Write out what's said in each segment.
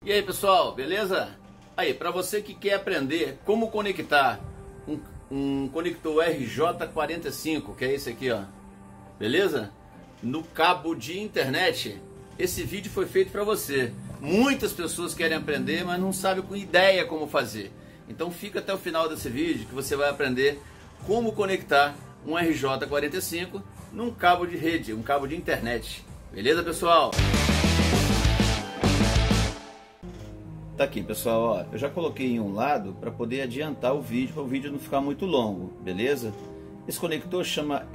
E aí pessoal, beleza? Aí, para você que quer aprender como conectar um conector RJ45, que é esse aqui, ó, beleza? No cabo de internet, esse vídeo foi feito para você. Muitas pessoas querem aprender, mas não sabem com ideia como fazer. Então fica até o final desse vídeo que você vai aprender como conectar um RJ45 num cabo de rede, um cabo de internet. Beleza, pessoal? Tá aqui, pessoal, ó, eu já coloquei em um lado para poder adiantar o vídeo, para o vídeo não ficar muito longo, beleza? Esse conector chama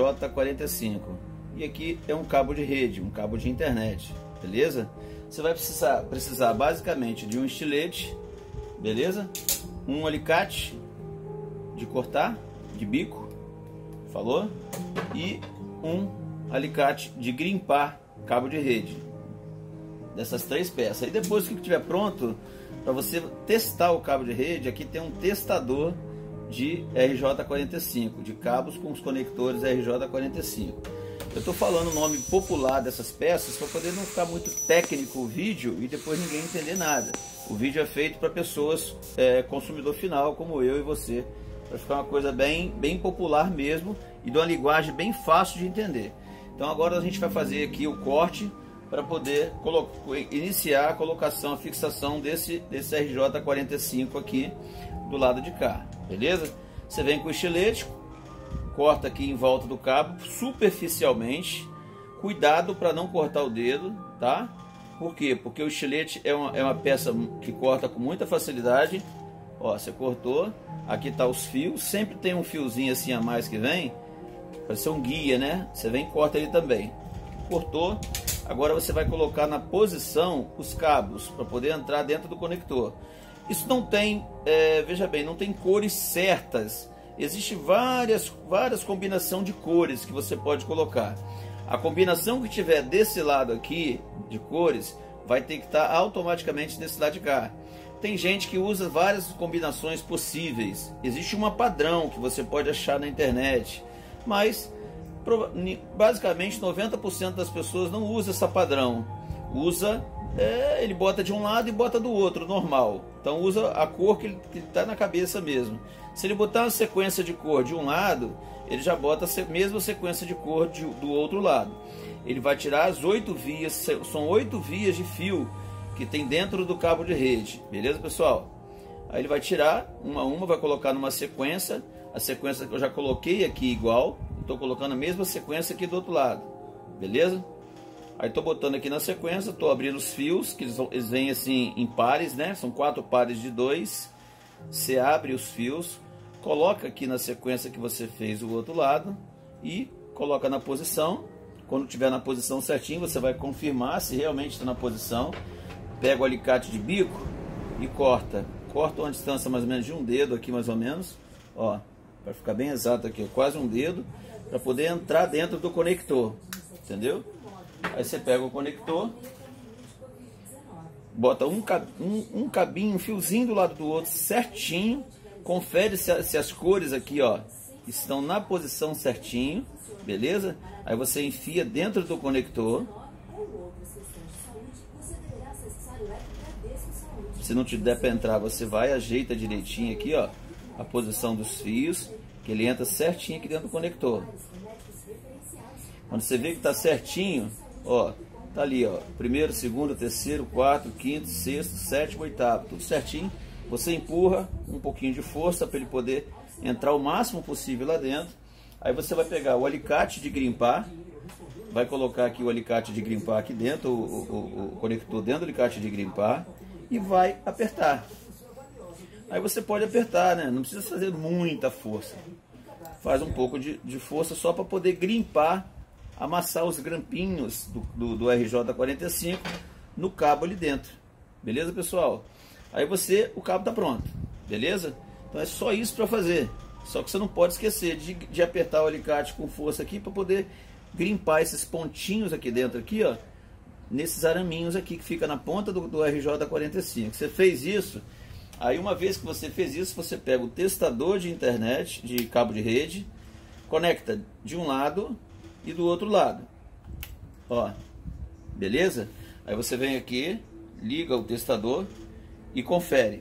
RJ45 e aqui é um cabo de rede, um cabo de internet, beleza? Você vai precisar basicamente de um estilete, beleza? Um alicate de cortar, de bico, falou? E um alicate de grimpar cabo de rede. Dessas três peças. E depois que estiver pronto, para você testar o cabo de rede, aqui tem um testador de RJ45, de cabos com os conectores RJ45. Eu estou falando o nome popular dessas peças para poder não ficar muito técnico o vídeo e depois ninguém entender nada. O vídeo é feito para pessoas, consumidor final, como eu e você, para ficar uma coisa bem popular mesmo e de uma linguagem bem fácil de entender. Então agora a gente vai fazer aqui o corte para poder iniciar a colocação, a fixação desse RJ45 aqui do lado de cá, beleza? Você vem com o estilete, corta aqui em volta do cabo, superficialmente, cuidado para não cortar o dedo, tá? Por quê? Porque o estilete é uma peça que corta com muita facilidade. Ó, você cortou, aqui tá os fios, sempre tem um fiozinho assim a mais que vem, para ser um guia, né? Você vem e corta ele também. Cortou. Agora você vai colocar na posição os cabos para poder entrar dentro do conector. Isso não tem, veja bem, não tem cores certas. Existem várias combinações de cores que você pode colocar. A combinação que tiver desse lado aqui de cores vai ter que estar automaticamente desse lado de cá. Tem gente que usa várias combinações possíveis. Existe uma padrão que você pode achar na internet, mas basicamente 90% das pessoas não usa essa padrão. Usa, ele bota de um lado e bota do outro, normal. Então usa a cor que está na cabeça mesmo. Se ele botar uma sequência de cor de um lado, ele já bota a mesma sequência de cor do outro lado. Ele vai tirar as 8 vias, são 8 vias de fio que tem dentro do cabo de rede, beleza, pessoal? Aí ele vai tirar uma a uma, vai colocar numa sequência, a sequência que eu já coloquei aqui igual. Estou colocando a mesma sequência aqui do outro lado, beleza? Aí estou botando aqui na sequência, estou abrindo os fios, que eles vêm assim em pares, né? São 4 pares de 2. Você abre os fios, coloca aqui na sequência que você fez o outro lado e coloca na posição. Quando estiver na posição certinho, você vai confirmar se realmente está na posição. Pega o alicate de bico e corta. Corta uma distância mais ou menos de um dedo aqui, mais ou menos, ó, para ficar bem exato aqui, quase um dedo, para poder entrar dentro do conector, entendeu? Aí você pega o conector, bota um cabinho, um fiozinho do lado do outro certinho, confere se as cores aqui, ó, estão na posição certinho, beleza? Aí você enfia dentro do conector. Se não te der para entrar, você vai, ajeita direitinho aqui, ó, a posição dos fios, que ele entra certinho aqui dentro do conector. Quando você vê que está certinho, ó, tá ali, ó, primeiro, segundo, terceiro, quarto, quinto, sexto, sétimo, oitavo, tudo certinho. Você empurra um pouquinho de força para ele poder entrar o máximo possível lá dentro. Aí você vai pegar o alicate de grimpar, vai colocar aqui o alicate de grimpar aqui dentro, o conector dentro do alicate de grimpar e vai apertar. Aí você pode apertar, né? Não precisa fazer muita força. Faz um pouco de força só para poder grimpar, amassar os grampinhos do RJ45 no cabo ali dentro. Beleza, pessoal? Aí o cabo está pronto. Beleza? Então é só isso para fazer. Só que você não pode esquecer de apertar o alicate com força aqui para poder grimpar esses pontinhos aqui dentro, aqui, ó, nesses araminhos aqui que fica na ponta do RJ45. Você fez isso. Aí uma vez que você fez isso, você pega o testador de internet, de cabo de rede, conecta de um lado e do outro lado. Ó, beleza? Aí você vem aqui, liga o testador e confere.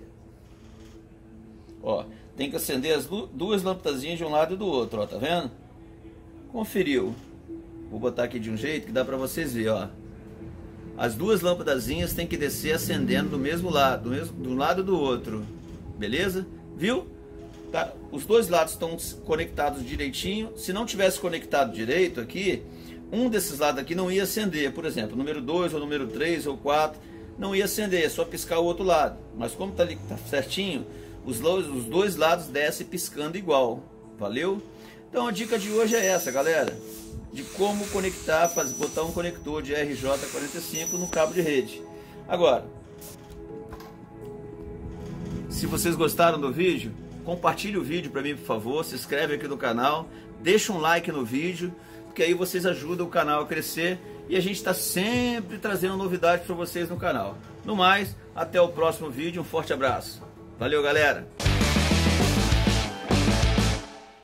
Ó, tem que acender as duas lâmpadazinhas de um lado e do outro, ó, tá vendo? Conferiu. Vou botar aqui de um jeito que dá para vocês verem, ó. As duas lâmpadazinhas tem que descer acendendo do mesmo lado, do lado do outro, beleza? Viu? Tá? Os dois lados estão conectados direitinho. Se não tivesse conectado direito aqui, um desses lados aqui não ia acender. Por exemplo, número 2 ou número 3 ou 4 não ia acender, é só piscar o outro lado. Mas como tá ali, tá certinho, os dois lados descem piscando igual. Valeu? Então a dica de hoje é essa, galera, de como conectar, botar um conector de RJ45 no cabo de rede. Agora, se vocês gostaram do vídeo, compartilhe o vídeo para mim, por favor, se inscreve aqui no canal, deixa um like no vídeo, porque aí vocês ajudam o canal a crescer e a gente está sempre trazendo novidades para vocês no canal. No mais, até o próximo vídeo, um forte abraço. Valeu, galera!